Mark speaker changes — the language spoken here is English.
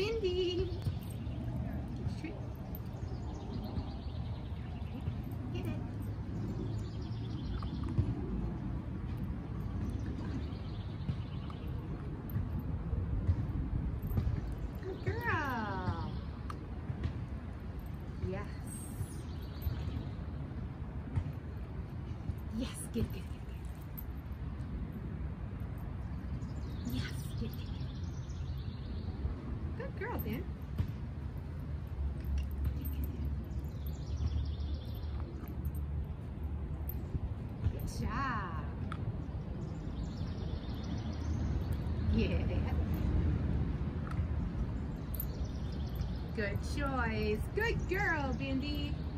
Speaker 1: Bindi. Get it. Good girl. Yes. Yes, get it. Yes, get it. Good girl, Dan. Good job. Yeah. Good choice. Good girl, Bindi.